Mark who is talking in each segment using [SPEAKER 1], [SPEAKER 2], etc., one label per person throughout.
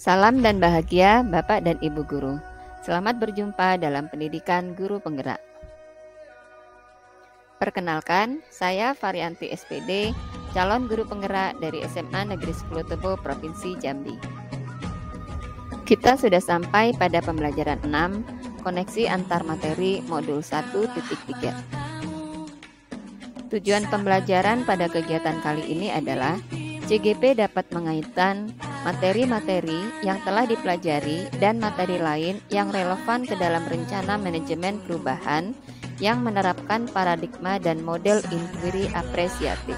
[SPEAKER 1] Salam dan bahagia Bapak dan Ibu Guru. Selamat berjumpa dalam Pendidikan Guru Penggerak. Perkenalkan, saya Varianti SPD, calon guru penggerak dari SMA Negeri 10 Tebo, Provinsi Jambi. Kita sudah sampai pada pembelajaran 6, koneksi antar materi modul 1.3. Tujuan pembelajaran pada kegiatan kali ini adalah CGP dapat mengaitkan materi-materi yang telah dipelajari dan materi lain yang relevan ke dalam rencana manajemen perubahan yang menerapkan paradigma dan model inquiry apresiatif.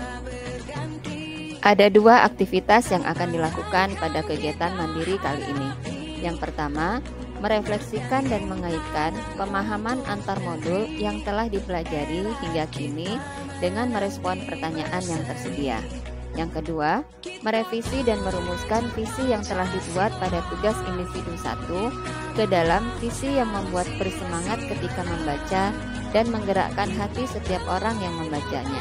[SPEAKER 1] Ada dua aktivitas yang akan dilakukan pada kegiatan mandiri kali ini. Yang pertama, merefleksikan dan mengaitkan pemahaman antar modul yang telah dipelajari hingga kini dengan merespon pertanyaan yang tersedia. Yang kedua, merevisi dan merumuskan visi yang telah dibuat pada tugas individu 1 ke dalam visi yang membuat bersemangat ketika membaca dan menggerakkan hati setiap orang yang membacanya.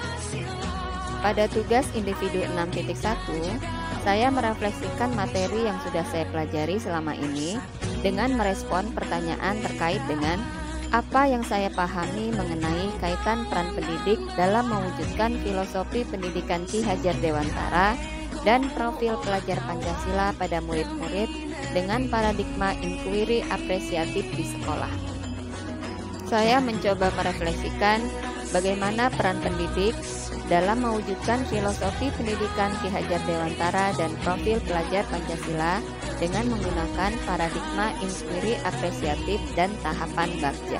[SPEAKER 1] Pada tugas individu 6.1, saya merefleksikan materi yang sudah saya pelajari selama ini dengan merespon pertanyaan terkait dengan apa yang saya pahami mengenai kaitan peran pendidik dalam mewujudkan filosofi pendidikan Ki Hajar Dewantara dan profil pelajar Pancasila pada murid-murid dengan paradigma inquiry apresiatif di sekolah. Saya mencoba merefleksikan bagaimana peran pendidik dalam mewujudkan filosofi pendidikan Ki Hajar Dewantara dan profil pelajar Pancasila dengan menggunakan paradigma inquiry apresiatif dan tahapan bagja.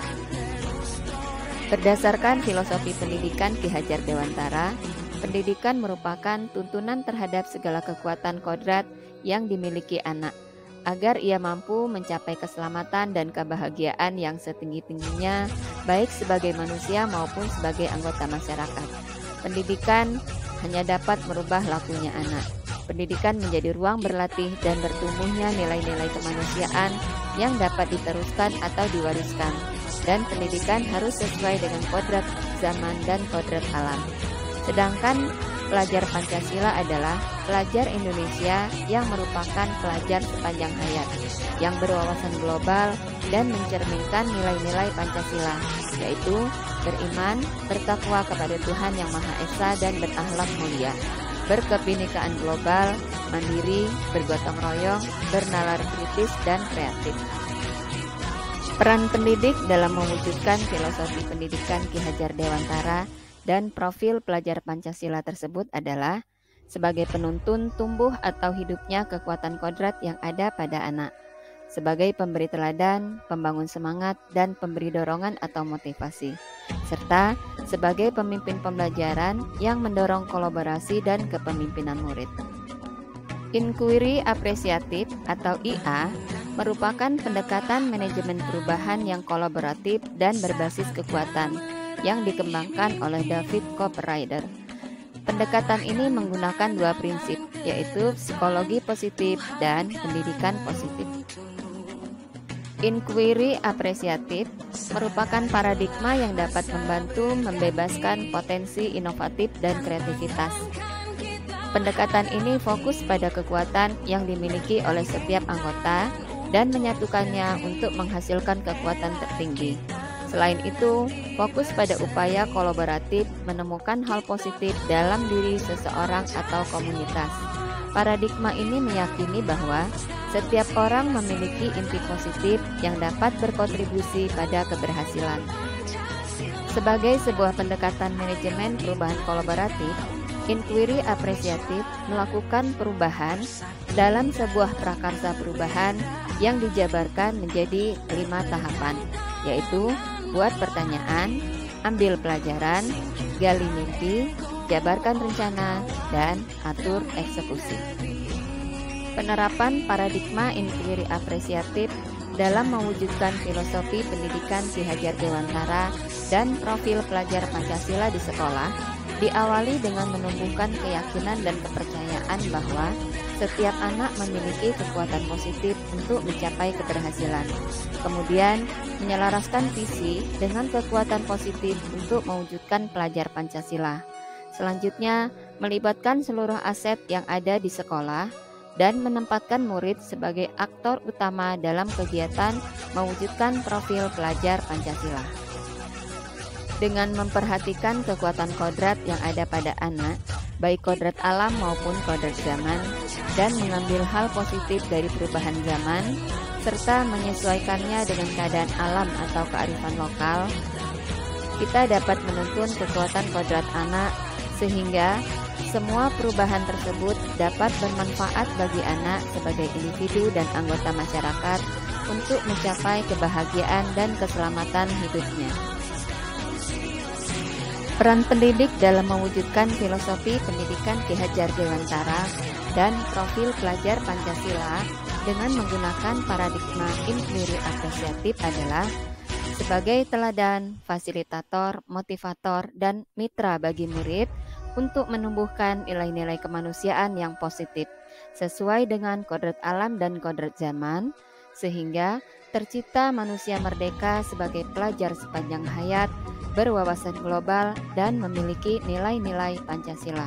[SPEAKER 1] Berdasarkan filosofi pendidikan Ki Hajar Dewantara, pendidikan merupakan tuntunan terhadap segala kekuatan kodrat yang dimiliki anak, agar ia mampu mencapai keselamatan dan kebahagiaan yang setinggi-tingginya, baik sebagai manusia maupun sebagai anggota masyarakat. Pendidikan hanya dapat merubah lakunya anak. Pendidikan menjadi ruang berlatih dan bertumbuhnya nilai-nilai kemanusiaan yang dapat diteruskan atau diwariskan. Dan pendidikan harus sesuai dengan kodrat zaman dan kodrat alam. Sedangkan pelajar Pancasila adalah pelajar Indonesia yang merupakan pelajar sepanjang hayat, yang berwawasan global dan mencerminkan nilai-nilai Pancasila, yaitu beriman, bertakwa kepada Tuhan Yang Maha Esa dan berakhlak mulia, berkebinekaan global, mandiri, bergotong royong, bernalar kritis dan kreatif. Peran pendidik dalam mewujudkan filosofi pendidikan Ki Hajar Dewantara dan profil pelajar Pancasila tersebut adalah sebagai penuntun tumbuh atau hidupnya kekuatan kodrat yang ada pada anak, sebagai pemberi teladan, pembangun semangat, dan pemberi dorongan atau motivasi, serta sebagai pemimpin pembelajaran yang mendorong kolaborasi dan kepemimpinan murid. Inquiry apresiatif atau IA merupakan pendekatan manajemen perubahan yang kolaboratif dan berbasis kekuatan yang dikembangkan oleh David Cooperrider. Pendekatan ini menggunakan dua prinsip, yaitu psikologi positif dan pendidikan positif. Inquiry apresiatif merupakan paradigma yang dapat membantu membebaskan potensi inovatif dan kreativitas. Pendekatan ini fokus pada kekuatan yang dimiliki oleh setiap anggota dan menyatukannya untuk menghasilkan kekuatan tertinggi. Selain itu, fokus pada upaya kolaboratif menemukan hal positif dalam diri seseorang atau komunitas. Paradigma ini meyakini bahwa setiap orang memiliki inti positif yang dapat berkontribusi pada keberhasilan. Sebagai sebuah pendekatan manajemen perubahan kolaboratif, inquiry apresiatif melakukan perubahan dalam sebuah prakarsa perubahan yang dijabarkan menjadi 5 tahapan, yaitu buat pertanyaan, ambil pelajaran, gali mimpi, jabarkan rencana, dan atur eksekusi. Penerapan paradigma inquiry apresiatif dalam mewujudkan filosofi pendidikan Ki Hajar Dewantara dan profil pelajar Pancasila di sekolah diawali dengan menumbuhkan keyakinan dan kepercayaan bahwa setiap anak memiliki kekuatan positif untuk mencapai keberhasilan. Kemudian, menyelaraskan visi dengan kekuatan positif untuk mewujudkan pelajar Pancasila. Selanjutnya, melibatkan seluruh aset yang ada di sekolah dan menempatkan murid sebagai aktor utama dalam kegiatan mewujudkan profil pelajar Pancasila. Dengan memperhatikan kekuatan kodrat yang ada pada anak, baik kodrat alam maupun kodrat zaman, dan mengambil hal positif dari perubahan zaman, serta menyesuaikannya dengan keadaan alam atau kearifan lokal, kita dapat menuntun kekuatan kodrat anak sehingga semua perubahan tersebut dapat bermanfaat bagi anak sebagai individu dan anggota masyarakat untuk mencapai kebahagiaan dan keselamatan hidupnya. Peran pendidik dalam mewujudkan filosofi pendidikan Ki Hajar Dewantara dan profil pelajar Pancasila dengan menggunakan paradigma inquiry apresiatif adalah sebagai teladan, fasilitator, motivator, dan mitra bagi murid untuk menumbuhkan nilai-nilai kemanusiaan yang positif sesuai dengan kodrat alam dan kodrat zaman, sehingga tercipta manusia merdeka sebagai pelajar sepanjang hayat, berwawasan global, dan memiliki nilai-nilai Pancasila.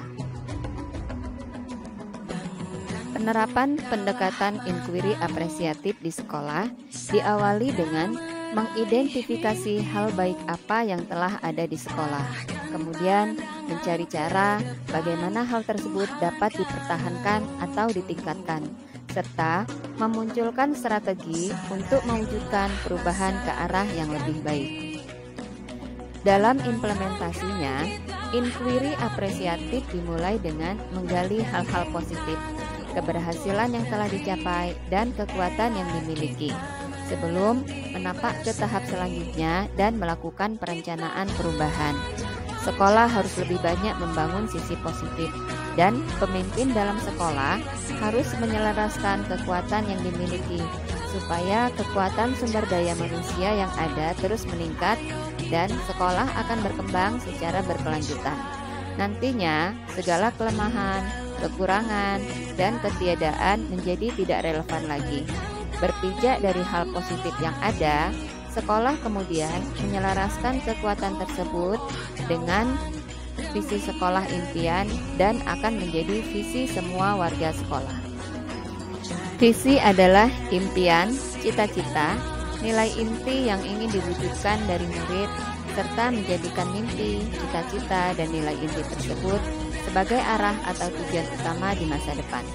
[SPEAKER 1] Penerapan pendekatan inquiry apresiatif di sekolah diawali dengan mengidentifikasi hal baik apa yang telah ada di sekolah, kemudian mencari cara bagaimana hal tersebut dapat dipertahankan atau ditingkatkan, serta memunculkan strategi untuk mewujudkan perubahan ke arah yang lebih baik. Dalam implementasinya, inquiry apresiatif dimulai dengan menggali hal-hal positif, keberhasilan yang telah dicapai, dan kekuatan yang dimiliki, sebelum menapak ke tahap selanjutnya dan melakukan perencanaan perubahan. Sekolah harus lebih banyak membangun sisi positif, dan pemimpin dalam sekolah harus menyelaraskan kekuatan yang dimiliki, supaya kekuatan sumber daya manusia yang ada terus meningkat dan sekolah akan berkembang secara berkelanjutan. Nantinya, segala kelemahan, kekurangan, dan ketiadaan menjadi tidak relevan lagi. Berpijak dari hal positif yang ada, sekolah kemudian menyelaraskan kekuatan tersebut dengan visi sekolah impian dan akan menjadi visi semua warga sekolah. Visi adalah impian, cita-cita, nilai inti yang ingin diwujudkan dari murid, serta menjadikan mimpi, cita-cita, dan nilai inti tersebut sebagai arah atau tujuan utama di masa depan.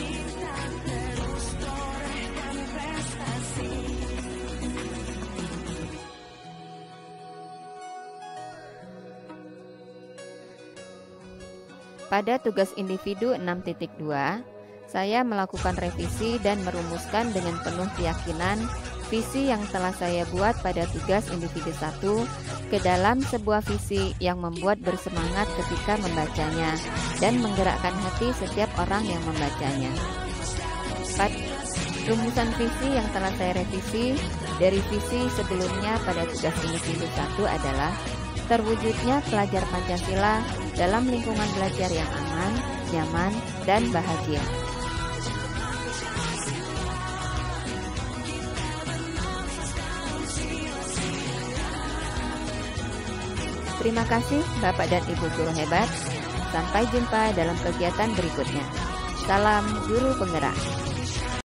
[SPEAKER 1] Pada tugas individu 6.2, saya melakukan revisi dan merumuskan dengan penuh keyakinan visi yang telah saya buat pada tugas individu 1 ke dalam sebuah visi yang membuat bersemangat ketika membacanya dan menggerakkan hati setiap orang yang membacanya. Rumusan visi yang telah saya revisi dari visi sebelumnya pada tugas individu 1 adalah terwujudnya pelajar Pancasila dalam lingkungan belajar yang aman, nyaman, dan bahagia. Terima kasih Bapak dan Ibu guru hebat. Sampai jumpa dalam kegiatan berikutnya. Salam Guru Penggerak.